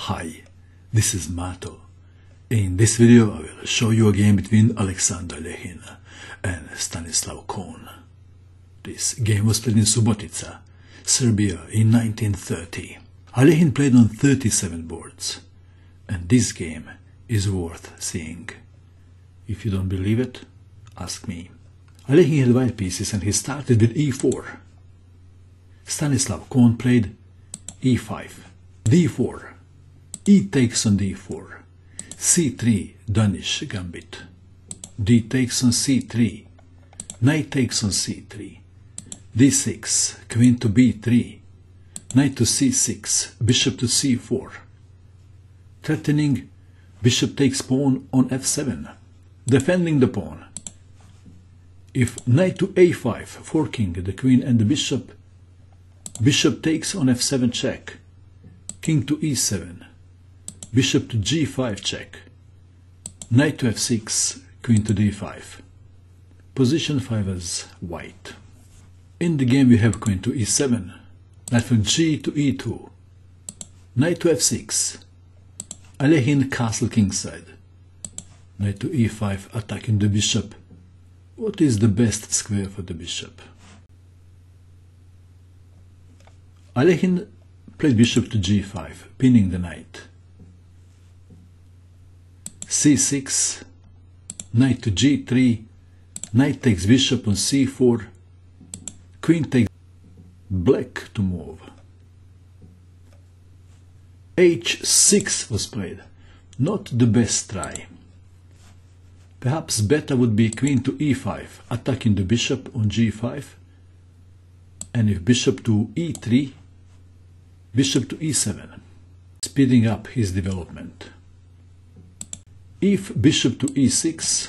Hi, this is Mato. In this video I will show you a game between Alexander Alekhine and Stanislav Kon. This game was played in Subotica, Serbia in 1930. Alekhine played on 37 boards, and this game is worth seeing. If you don't believe it, ask me. Alekhine had white pieces and he started with e4. Stanislav Kon played e5, d4, e takes on d4, c3 Danish gambit, d takes on c3, knight takes on c3, d6, queen to b3, knight to c6, bishop to c4, threatening bishop takes pawn on f7, defending the pawn. If knight to a5, forking the queen and the bishop, bishop takes on f7 check, king to e7, bishop to g5 check, knight to f6, queen to d5. Position 5 as white. In the game we have queen to e7, knight from g to e2, knight to f6, Alekhine castle kingside, knight to e5 attacking the bishop. What is the best square for the bishop? Alekhine played bishop to g5, pinning the knight. c6, knight to g3, knight takes bishop on c4, queen takes black to move. h6 was played, not the best try. Perhaps better would be queen to e5, attacking the bishop on g5, and if bishop to e3, bishop to e7, speeding up his development. If bishop to e6,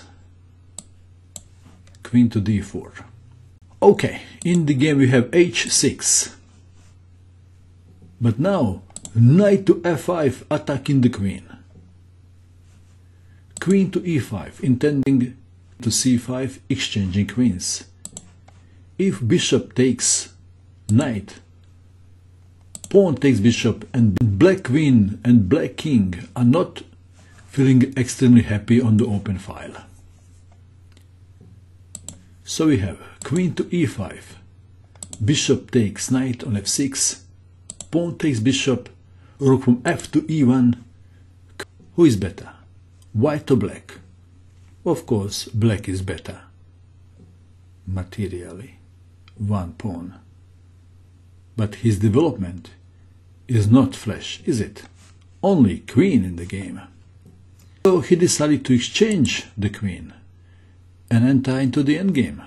queen to d4. Okay, in the game we have h6. But now, knight to f5 attacking the queen. Queen to e5, intending to c5, exchanging queens. If bishop takes knight, pawn takes bishop, and black queen and black king are not feeling extremely happy on the open file. So we have queen to e5, bishop takes knight on f6, pawn takes bishop, rook from f to e1. Who is better, white or black? Of course, black is better. Materially, one pawn. But his development is not flesh, is it? Only queen in the game. So he decided to exchange the queen and enter into the endgame.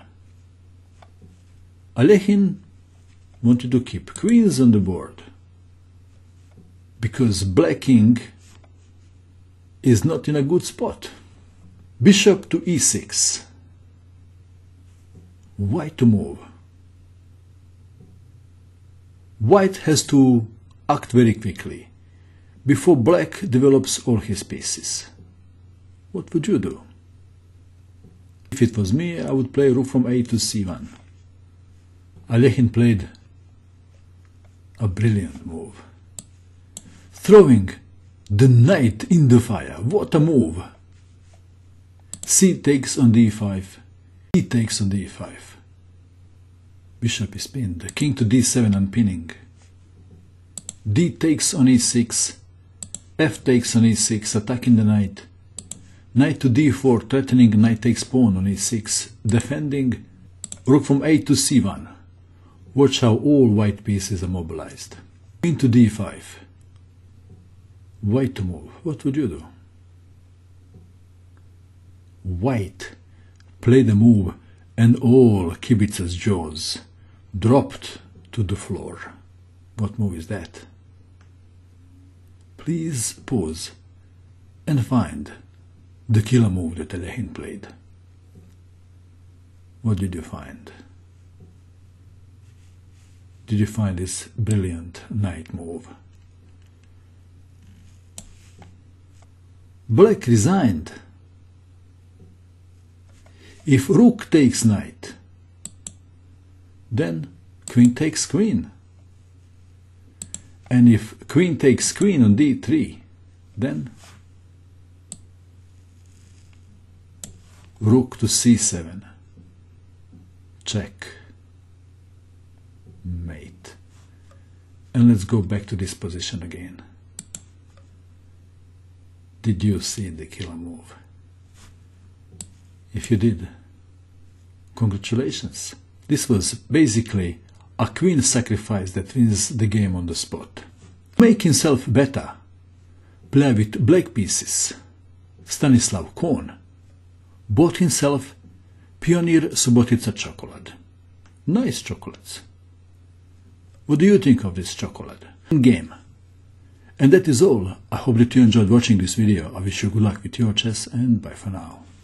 Alekhine wanted to keep queens on the board because black king is not in a good spot. Bishop to e6. White to move. White has to act very quickly before black develops all his pieces. What would you do? If it was me, I would play rook from a to c1. Alekhine played a brilliant move, throwing the knight in the fire. What a move! C takes on d5, e takes on d5. Bishop is pinned, king to d7 unpinning. D takes on e6, f takes on e6, attacking the knight. Knight to d4, threatening knight takes pawn on e6, defending rook from a to c1. Watch how all white pieces are mobilized. Queen to d5. White to move. What would you do? White played a move and all Kibitzer's jaws dropped to the floor. What move is that? Please pause and find the killer move that Alekhine played. What did you find? Did you find this brilliant knight move? Black resigned. If rook takes knight, then queen takes queen. And if queen takes queen on d3, then rook to c7, check, mate. And let's go back to this position again. Did you see the killer move? If you did, congratulations. This was basically a queen sacrifice that wins the game on the spot. To make himself better, play with black pieces, Stanislav Kohn bought himself Pionir Subotica chocolate. Nice chocolates. What do you think of this chocolate? Game. And that is all. I hope that you enjoyed watching this video. I wish you good luck with your chess, and bye for now.